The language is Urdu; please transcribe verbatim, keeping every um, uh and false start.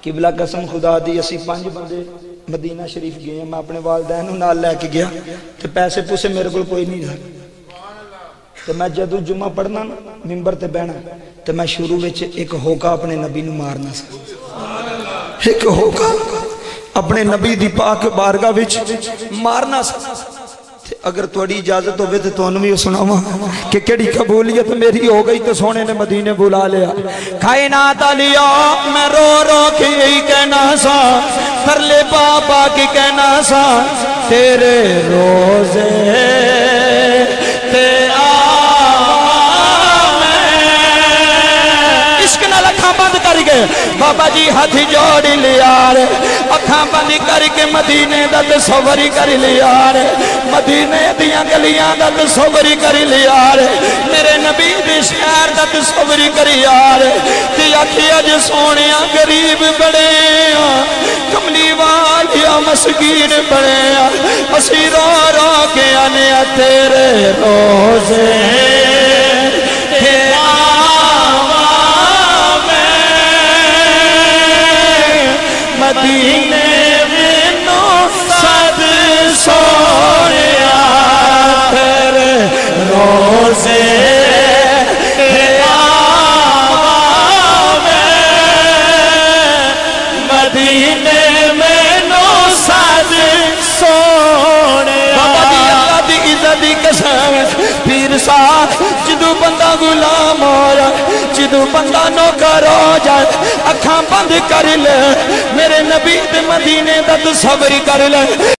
قبلہ قسم خدا دی اسی پانچ بندے مدینہ شریف گئے ہیں، میں اپنے والدین نال لے کے گیا تو پیسے پوسے میرے کو کوئی نہیں تھا، تو میں جدو جمعہ پڑھنا ممبر تے بہنا تو میں شروع میں ایک ہوکا اپنے نبی نو مارنا سا، ایک ہوکا اپنے نبی دی پاک بارگاہ وچ مارنا سا۔ اگر توڑی اجازت ہوئے تو تو انہوں سناوا کہ کیڑی قبولیت میری ہو گئی تو سونے نے مدینے بلا لیا۔ کائنات علیہ میں رو رو کے یہی کہنا سا، کر لے بابا کی کہنا سا، تیرے روزے تے بند کر کے بابا جی ہاتھ جوڑ لیا رے، اکھاں بند کر کے مدینے دا تصوری کر لیا رے، مدینے دیاں گلیاں دا تصوری کر لیا رے، میرے نبی دے شہر دا تصوری کر لیا رے، تے آکھی اج سونیاں غریب بڑے ہاں، کملی والیا مسکین بڑے ہاں، اسی رو رو کے آنے تیرے روزے تے مدینے میں نو صد سونیا تیرے روزے مدینے میں نو صد سونیا بابا دی اللہ دی عزت دی قسم پیر صاحب جدو بندہ غلام ہو جائے، جدو بندہ نوکر ہو جائے، اکھاں بند کر لے، میرے نبی دے مدینے دا تصور کر لے۔